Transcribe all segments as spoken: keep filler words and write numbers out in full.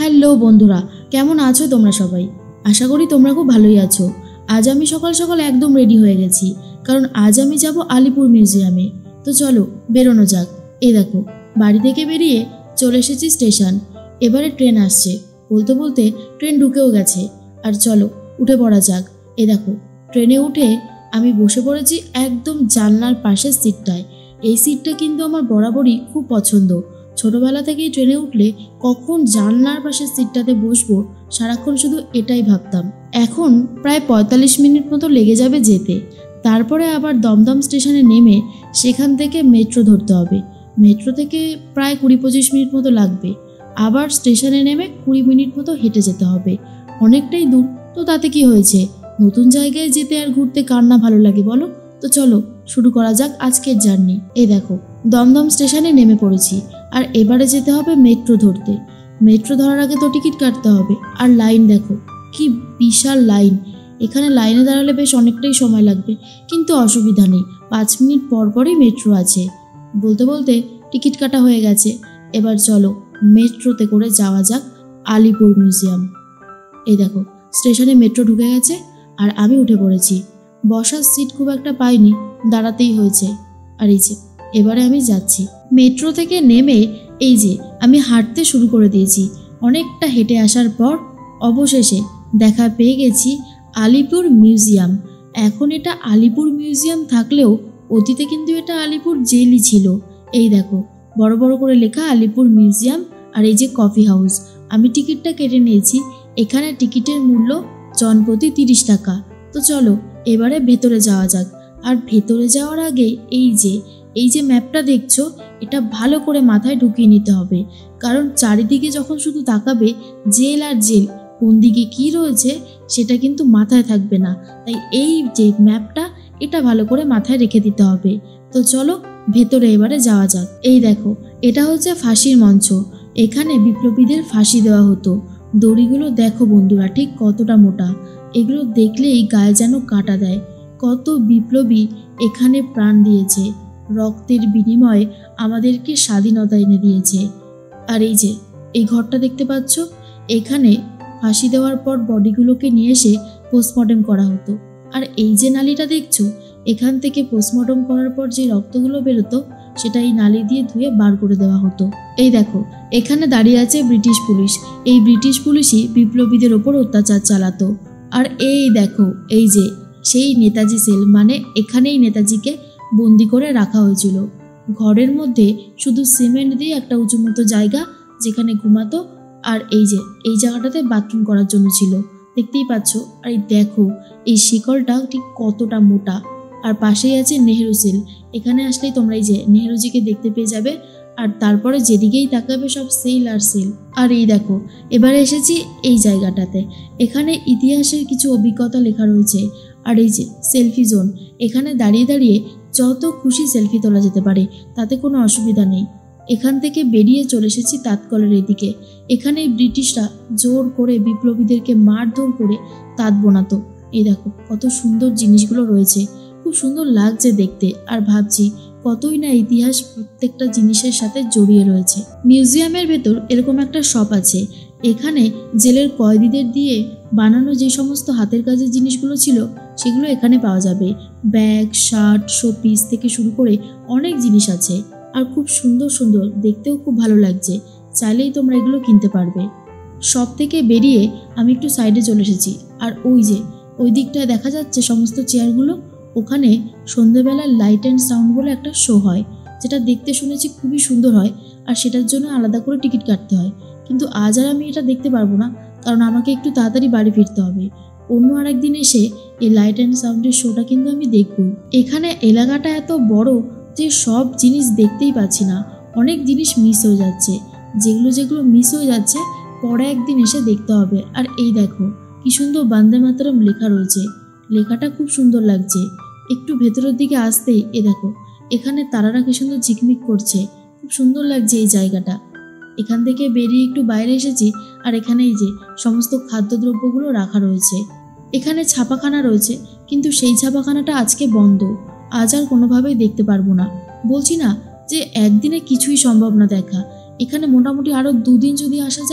Hello বন্ধুরা, কেমন আছো তোমরা সবাই? আশা করি তোমরা খুব ভালোই আছো। আজ আমি সকাল সকাল একদম রেডি হয়ে গেছি, কারণ আজ আমি যাব আলিপুর মিউজিয়ামে। তো চলো বেরোনো যাক। এই দেখো, বাড়ি থেকে বেরিয়ে চলে এসেছি স্টেশন। এবারে ট্রেন আসছে, বলতে বলতে ট্রেন ঢুকেও গেছে। আর চলো উঠে পড়া যাক। এ দেখো, ট্রেনে উঠে আমি বসে পড়েছি একদম জানলার পাশের সিটটায়। এই সিটটা কিন্তু আমার বরাবরই খুব পছন্দ। ছোটবেলা থেকেই ট্রেনে উঠলে কখন জানলার পাশের সিটটাতে বসবো সারাক্ষণ শুধু এটাই ভাবতাম। এখন প্রায় পঁয়তাল্লিশ মিনিট মতো লেগে যাবে যেতে। তারপরে আবার দমদম স্টেশনে নেমে সেখান থেকে মেট্রো ধরতে হবে। মেট্রো থেকে প্রায় কুড়ি পঁচিশ মিনিট মতো লাগবে। আবার স্টেশনে নেমে কুড়ি মিনিট মতো হেঁটে যেতে হবে। অনেকটাই দূর, তো তাতে কি হয়েছে? নতুন জায়গায় যেতে আর ঘুরতে কার না ভালো লাগে বলো? তো চলো শুরু করা যাক আজকের জার্নি। এই দেখো, দমদম স্টেশনে নেমে পড়েছি। আর এবারে যেতে হবে মেট্রো ধরতে। মেট্রো ধরার আগে তো টিকিট কাটতে হবে। আর লাইন দেখো, কি বিশাল লাইন। এখানে লাইনে দাঁড়ালে বেশ অনেকটাই সময় লাগবে, কিন্তু অসুবিধা নেই, পাঁচ মিনিট পর পরই মেট্রো আছে। বলতে বলতে টিকিট কাটা হয়ে গেছে। এবার চলো মেট্রোতে করে যাওয়া যাক আলিপুর মিউজিয়াম। এই দেখো, স্টেশনে মেট্রো ঢুকে গেছে আর আমি উঠে পড়েছি। বসার সিট খুব একটা পাইনি, দাঁড়াতেই হয়েছে। আর এই যে এবারে আমি যাচ্ছি। মেট্রো থেকে নেমে এই যে আমি হাঁটতে শুরু করে দিয়েছি। অনেকটা হেঁটে আসার পর অবশেষে দেখা পেয়ে গেছি আলিপুর মিউজিয়াম। এখন এটা আলিপুর মিউজিয়াম থাকলেও অতীতে কিন্তু এটা আলিপুর জেলই ছিল। এই দেখো, বড় বড় করে লেখা আলিপুর মিউজিয়াম। আর এই যে কফি হাউস। আমি টিকিটটা কেটে নিয়েছি। এখানে টিকিটের মূল্য জনপ্রতি তিরিশ টাকা। তো চলো এবারে ভেতরে যাওয়া যাক। আর ভেতরে যাওয়ার আগে এই যে এই যে ম্যাপটা দেখছো, এটা ভালো করে মাথায় ঢুকিয়ে নিতে হবে, কারণ চারিদিকে যখন শুধু তাকাবে জেল আর জেল, কোন দিকে কি রয়েছে সেটা কিন্তু মাথায় থাকবে না। তাই এই যে ম্যাপটা, এটা ভালো করে মাথায় রেখে দিতে হবে। তো চলো ভেতরে এবারে যাওয়া যাক। এই দেখো, এটা হচ্ছে ফাঁসির মঞ্চ। এখানে বিপ্লবীদের ফাঁসি দেওয়া হতো। দড়িগুলো দেখো বন্ধুরা, ঠিক কতটা মোটা। এগুলো দেখলেই গায়ে যেন কাটা দেয়। কত বিপ্লবী এখানে প্রাণ দিয়েছে, রক্তের বিনিময়ে আমাদেরকে স্বাধীনতা এনে দিয়েছে। আর এই যে এই ঘরটা দেখতে পাচ্ছ, এখানে ফাঁসি দেওয়ার পর বডিগুলোকে নিয়ে এসে পোস্টমর্টেম করা হতো। আর এই যে নালীটা দেখছো, এখান থেকে পোস্টমর্টম করার পর যে রক্তগুলো বেরোতো সেটা এই নালী দিয়ে ধুয়ে বার করে দেওয়া হতো। এই দেখো, এখানে দাঁড়িয়ে আছে ব্রিটিশ পুলিশ। এই ব্রিটিশ পুলিশই বিপ্লবীদের ওপর অত্যাচার চালাতো। আর এই দেখো, এই যে সেই নেতাজি সেল, মানে এখানেই নেতাজিকে বন্দি করে রাখা হয়েছিল। ঘরের মধ্যে শুধু সিমেন্ট দিয়ে একটা উঁচু মতো জায়গা, যেখানে ঘুমাতো। আর এই যে এই জায়গাটাতে বাথরুম করার জন্য ছিল, দেখতেই পাচ্ছ। আর এই দেখো, এই শিকলটা ঠিক কতটা মোটা। আর পাশেই আছে নেহেরু সেল। এখানে আসলেই তোমরা এই যে নেহেরুজিকে দেখতে পেয়ে যাবে। আর তারপরে যেদিকেই তাকাবে সব সেল আর সেল। আর এই দেখো, এবারে এসেছি এই জায়গাটাতে। এখানে ইতিহাসের কিছু অভিজ্ঞতা লেখা রয়েছে। আর এই যে সেলফি জোন, এখানে দাঁড়িয়ে দাঁড়িয়ে যত খুশি সেলফি তোলা যেতে পারে, তাতে কোনো অসুবিধা নেই। এখান থেকে বেরিয়ে চলে এসেছি তাঁতকলের এদিকে। এখানে ব্রিটিশরা জোর করে বিপ্লবীদেরকে মারধর করে তাঁত বোনাতো। এই দেখো কত সুন্দর জিনিসগুলো রয়েছে, খুব সুন্দর লাগছে দেখতে। আর ভাবছি কতই না ইতিহাস প্রত্যেকটা জিনিসের সাথে জড়িয়ে রয়েছে। মিউজিয়ামের ভেতর এরকম একটা শপ আছে। এখানে জেলের কয়েদিদের দিয়ে বানানো যে সমস্ত হাতের কাজের জিনিসগুলো ছিল সেগুলো এখানে পাওয়া যাবে। ব্যাগ, শার্ট, শোপিস থেকে শুরু করে অনেক জিনিস আছে। আর খুব সুন্দর সুন্দর, দেখতেও খুব ভালো লাগছে। চাইলেই তোমরা এগুলো কিনতে পারবে। শপ থেকে বেরিয়ে আমি একটু সাইডে চলে এসেছি। আর ওই যে ওই দিকটায় দেখা যাচ্ছে সমস্ত চেয়ারগুলো, ওখানে সন্ধ্যেবেলায় লাইট অ্যান্ড সাউন্ড বলে একটা শো হয়, যেটা দেখতে শুনেছি খুবই সুন্দর হয়। আর সেটার জন্য আলাদা করে টিকিট কাটতে হয়। কিন্তু আজ আর আমি এটা দেখতে পারবো না, কারণ আমাকে একটু তাড়াতাড়ি বাড়ি ফিরতে হবে। অন্য আরেকদিন এসে এই লাইট অ্যান্ড সাউন্ডের শোটা কিন্তু আমি দেখবই। এখানে এলাকাটা এত বড় যে সব জিনিস দেখতেই পাচ্ছি না, অনেক জিনিস মিস হয়ে যাচ্ছে। যেগুলো যেগুলো মিস হয়ে যাচ্ছে পরে একদিন এসে দেখতে হবে। আর এই দেখো কি সুন্দর বন্দে মাতরম লেখা রয়েছে, লেখাটা খুব সুন্দর লাগছে। একটু ভেতরের দিকে আসতেই এ দেখো, এখানে তারারা কি সুন্দর ঝিকমিক করছে, খুব সুন্দর লাগছে এই জায়গাটা। এখান থেকে বেরিয়ে একটু বাইরে এসেছি। আর এখানে এই যে সমস্ত খাদ্যদ্রব্যগুলো রাখা রয়েছে। এখানে ছাপাখানা রয়েছে, কিন্তু সেই ছাপাখানাটা আজকে বন্ধ। আজ আর কোনোভাবেই দেখতে পারবো না। বলছি না যে একদিনে কিছুই সম্ভব না দেখা। এখানে মোটামুটি আরও দুদিন যদি আসা যায়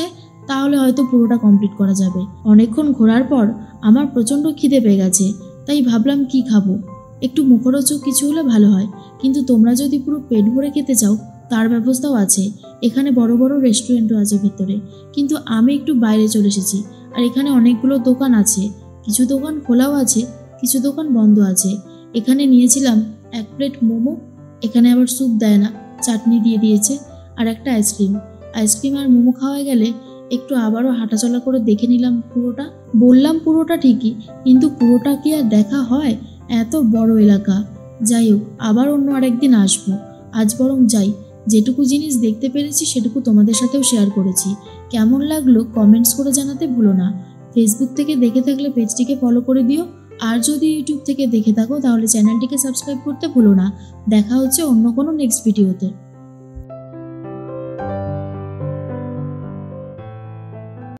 তাহলে হয়তো পুরোটা কমপ্লিট করা যাবে। অনেকক্ষণ ঘোরার পর আমার প্রচণ্ড খিদে পেয়ে গেছে, তাই ভাবলাম কি খাবো, একটু মুখরোচক কিছু হলে ভালো হয়। কিন্তু তোমরা যদি পুরো পেট ভরে খেতে চাও তার ব্যবস্থাও আছে, এখানে বড় বড় রেস্টুরেন্টও আছে ভিতরে। কিন্তু আমি একটু বাইরে চলে এসেছি, আর এখানে অনেকগুলো দোকান আছে, কিছু দোকান খোলাও আছে, কিছু দোকান বন্ধ আছে। এখানে নিয়েছিলাম এক প্লেট মোমো, এখানে আবার স্যুপ দেয় না, চাটনি দিয়ে দিয়েছে, আর একটা আইসক্রিম। আইসক্রিম আর মোমো খাওয়া গেলে একটু আবারও হাঁটাচলা করে দেখে নিলাম পুরোটা। বললাম পুরোটা ঠিকই, কিন্তু পুরোটা কি আর দেখা হয়, এত বড় এলাকা। যাই হোক, আবার অন্য আরেকদিন আসবো। আজ বরং যাই, যেটুকু জিনিস দেখতে পেরেছি সেটুকু তোমাদের সাথেও শেয়ার করেছি। কেমন লাগলো কমেন্টস করে জানাতে ভুলো না। ফেসবুক থেকে দেখে থাকলে পেজটিকে ফলো করে দিও, আর যদি ইউটিউব থেকে দেখে থাকো তাহলে চ্যানেলটিকে সাবস্ক্রাইব করতে ভুলো না। দেখা হচ্ছে অন্য কোনো নেক্সট ভিডিওতে।